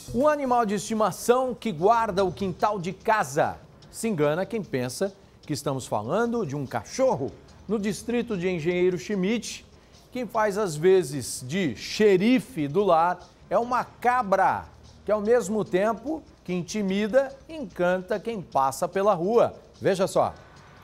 Um animal de estimação que guarda o quintal de casa. Se engana quem pensa que estamos falando de um cachorro. No distrito de Engenheiro Schmidt, quem faz as vezes de xerife do lar é uma cabra, que ao mesmo tempo que intimida, encanta quem passa pela rua. Veja só.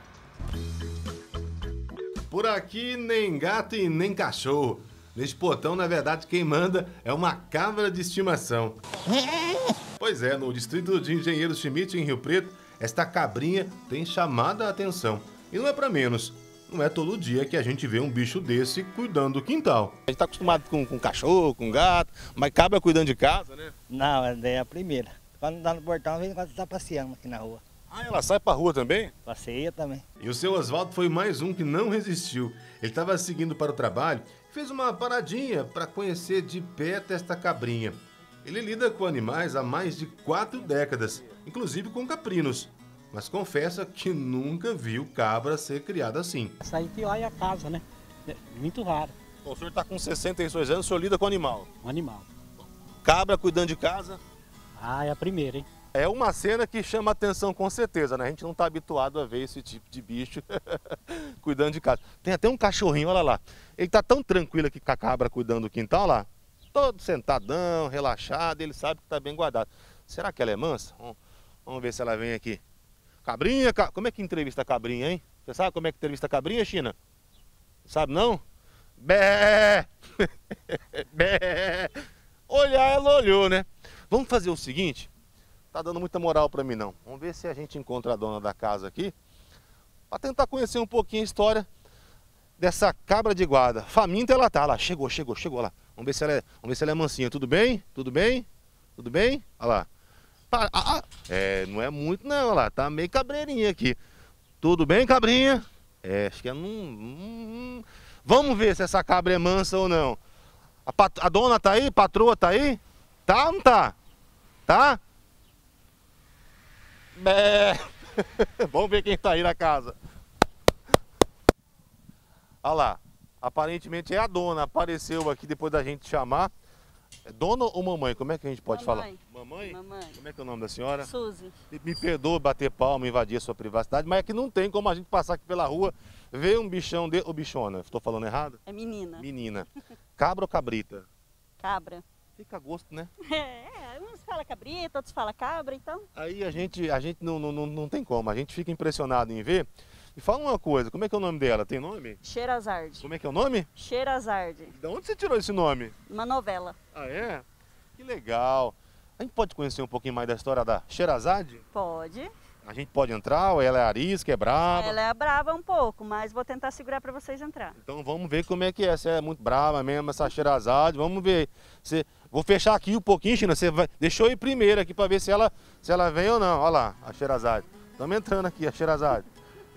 Por aqui nem gato e nem cachorro. Neste portão, na verdade, quem manda é uma cabra de estimação. Pois é, no distrito de Engenheiro Schmidt, em Rio Preto, esta cabrinha tem chamado a atenção. E não é pra menos. Não é todo dia que a gente vê um bicho desse cuidando do quintal. A gente tá acostumado com cachorro, com gato, mas cabra cuidando de casa, né? Não, essa é a primeira. Quando tá no portão, às vezes quando tá passeando aqui na rua. Ah, ela sai pra rua também? Passeia também. E o seu Oswaldo foi mais um que não resistiu. Ele estava seguindo para o trabalho e fez uma paradinha para conhecer de perto esta cabrinha. Ele lida com animais há mais de 4 décadas, inclusive com caprinos. Mas confessa que nunca viu cabra ser criada assim. Sair que olha a casa, né? Muito raro. Bom, o senhor tá com 62 anos, o senhor lida com animal. Um animal. Cabra cuidando de casa. Ah, é a primeira, hein? É uma cena que chama atenção com certeza, né? A gente não tá habituado a ver esse tipo de bicho cuidando de casa. Tem até um cachorrinho, olha lá. Ele tá tão tranquilo aqui com a cabra cuidando do quintal, lá. Todo sentadão, relaxado, ele sabe que tá bem guardado. Será que ela é mansa? Vamos ver se ela vem aqui. Cabrinha, como é que entrevista a cabrinha, hein? Você sabe como é que entrevista a cabrinha, China? Sabe não? Bé! Bé! Olhar, ela olhou, né? Vamos fazer o seguinte, tá dando muita moral pra mim não. Vamos ver se a gente encontra a dona da casa aqui, pra tentar conhecer um pouquinho a história dessa cabra de guarda. Faminta ela tá, lá, chegou lá. Vamos ver se ela é mansinha. Tudo bem? Tudo bem? Tudo bem? Olha lá. Não é muito não, olha lá, tá meio cabreirinha aqui. Tudo bem, cabrinha? Acho que Vamos ver se essa cabra é mansa ou não. A dona tá aí? A patroa tá aí? Tá ou não tá? Tá? Bé. Vamos ver quem tá aí na casa. Olha lá, aparentemente é a dona, apareceu aqui depois da gente chamar. É dona ou mamãe? Como é que a gente pode falar? Mamãe? Mamãe. Como é que é o nome da senhora? Suzy. Me perdoa bater palma, invadir a sua privacidade, mas é que não tem como a gente passar aqui pela rua, ver um bichão ou bichona. Estou falando errado? É menina. Menina. Cabra ou cabrita? Cabra. Fica a gosto, né? Uns falam cabrita, outros falam cabra, então. Aí a gente não tem como, a gente fica impressionado em ver. E fala uma coisa, como é que é o nome dela? Tem nome? Sherazade. Como é que é o nome? Sherazade. De onde você tirou esse nome? Uma novela. Ah, é? Que legal. A gente pode conhecer um pouquinho mais da história da Sherazade? Pode. A gente pode entrar, ou ela é arisca, é brava? Ela é brava um pouco, mas vou tentar segurar para vocês entrar. Então vamos ver como é que é, se é muito brava mesmo essa Sherazade, vamos ver. Vou fechar aqui um pouquinho, China, deixa eu ir primeiro aqui para ver se ela vem ou não. Olha lá, a Sherazade. Estamos entrando aqui, a Sherazade.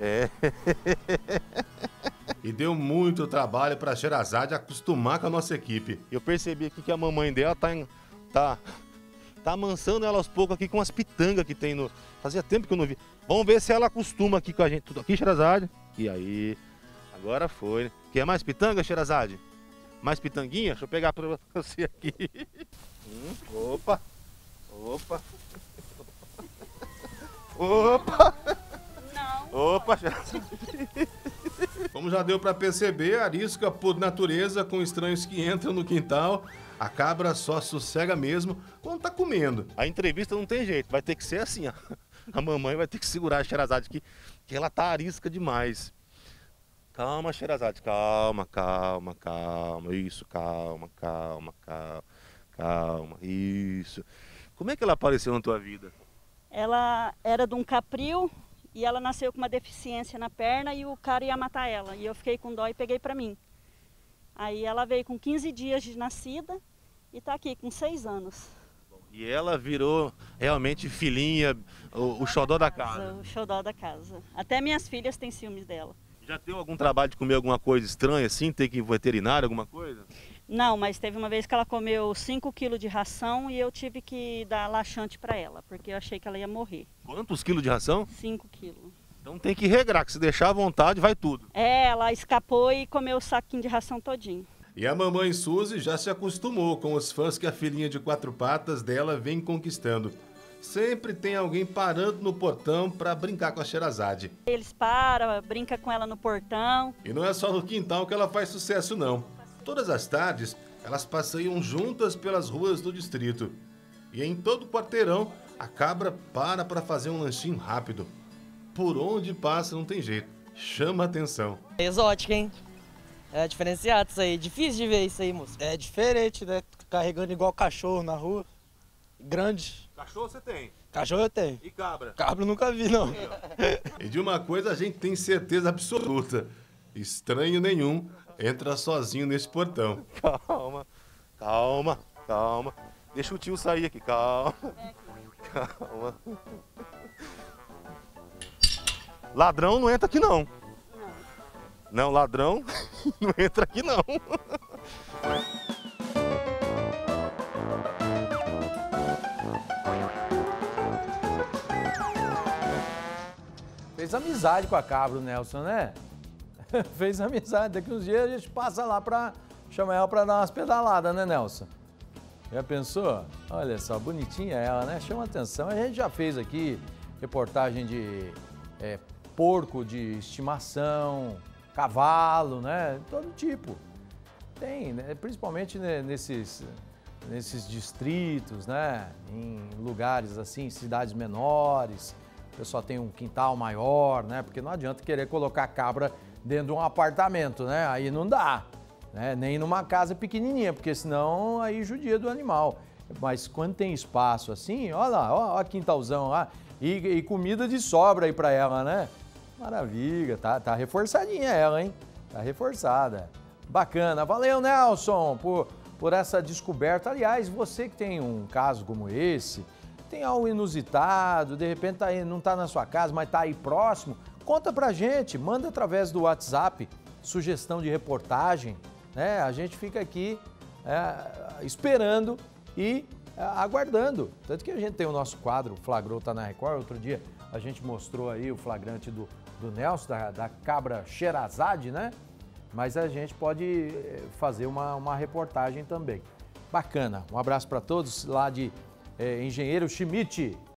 E deu muito trabalho para a Sherazade acostumar com a nossa equipe. Eu percebi aqui que a mamãe dela tá amansando ela aos poucos aqui com as pitangas que tem no... Fazia tempo que eu não vi. Vamos ver se ela acostuma aqui com a gente. Tudo aqui, Sherazade. E aí, agora foi. Quer mais pitanga, Sherazade? Mais pitanguinha? Deixa eu pegar para você aqui. Opa. Opa, Como já deu para perceber, arisca por natureza com estranhos que entram no quintal. A cabra só sossega mesmo quando tá comendo. A entrevista não tem jeito, vai ter que ser assim, ó. A mamãe vai ter que segurar a Sherazade aqui, que ela tá arisca demais. Calma, Sherazade, calma. Isso, calma. Isso. Como é que ela apareceu na tua vida? Ela era de um capril e ela nasceu com uma deficiência na perna e o cara ia matar ela. E eu fiquei com dó e peguei para mim. Aí ela veio com 15 dias de nascida e está aqui com 6 anos. E ela virou realmente filhinha, o xodó da casa. O xodó da casa. Até minhas filhas têm ciúmes dela. Já teve algum trabalho de comer alguma coisa estranha assim, ter que ir veterinário, alguma coisa? Não, mas teve uma vez que ela comeu 5 quilos de ração e eu tive que dar laxante para ela, porque eu achei que ela ia morrer. Quantos quilos de ração? 5 quilos. Então tem que regrar, que se deixar à vontade vai tudo. Ela escapou e comeu o saquinho de ração todinho. E a mamãe Suzy já se acostumou com os fãs que a filhinha de 4 patas dela vem conquistando. Sempre tem alguém parando no portão para brincar com a Sherazade. Eles param, brinca com ela no portão. E não é só no quintal que ela faz sucesso, não. Todas as tardes, elas passeiam juntas pelas ruas do distrito. E em todo quarteirão, a cabra para fazer um lanchinho rápido. Por onde passa não tem jeito, chama atenção. É exótico, hein? É diferenciado isso aí, difícil de ver isso aí, moço. É diferente, né? Carregando igual cachorro na rua. Grande. Cachorro você tem? Cachorro eu tenho. E cabra? Cabra eu nunca vi, não. E de uma coisa a gente tem certeza absoluta. Estranho nenhum entra sozinho nesse portão. Calma, calma, calma. Deixa o tio sair aqui, calma. Calma. Ladrão não entra aqui, não. Não, ladrão não entra aqui, não. Fez amizade com a cabra, o Nelson, né? Fez amizade. Daqui uns dias a gente passa lá pra chamar ela pra dar umas pedaladas, né, Nelson? Já pensou? Olha só, bonitinha ela, né? Chama atenção. A gente já fez aqui reportagem de porco de estimação, cavalo, né? Todo tipo. Tem, né? Principalmente nesses distritos, né? Em lugares assim, cidades menores. O pessoal tem um quintal maior, né? Porque não adianta querer colocar cabra dentro de um apartamento, né? Aí não dá, né? Nem numa casa pequenininha, porque senão aí judia do animal. Mas quando tem espaço assim, olha lá, ó quintalzão lá, e comida de sobra aí pra ela, né? Maravilha, tá reforçadinha ela, hein? Tá reforçada. Bacana. Valeu, Nelson, por essa descoberta. Aliás, você que tem um caso como esse, tem algo inusitado, de repente não está na sua casa, mas está aí próximo, conta pra gente, manda através do WhatsApp, sugestão de reportagem, né? A gente fica aqui esperando e aguardando. Tanto que a gente tem o nosso quadro, Flagrou Tá na Record, outro dia a gente mostrou aí o flagrante do Nelson, da cabra Sherazade, né? Mas a gente pode fazer uma reportagem também. Bacana, um abraço para todos lá de Engenheiro Schmidt.